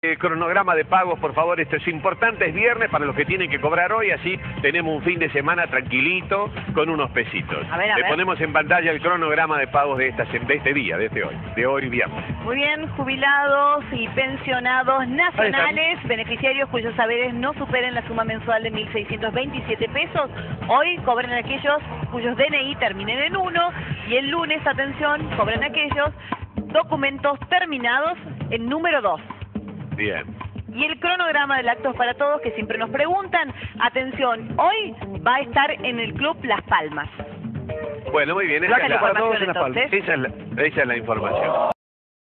Cronograma de pagos, por favor, esto es importante, es viernes para los que tienen que cobrar hoy, así tenemos un fin de semana tranquilito con unos pesitos. A ver. Le ponemos en pantalla el cronograma de pagos de este día, de hoy viernes. Muy bien, jubilados y pensionados nacionales, beneficiarios cuyos saberes no superen la suma mensual de 1.627 pesos, hoy cobran aquellos cuyos DNI terminen en 1 y el lunes, atención, cobran aquellos documentos terminados en número 2. Bien. Y el cronograma del Actos para Todos, que siempre nos preguntan, atención, hoy va a estar en el Club Las Palmas. Bueno, muy bien, Esa es la información, entonces. Esa es la información.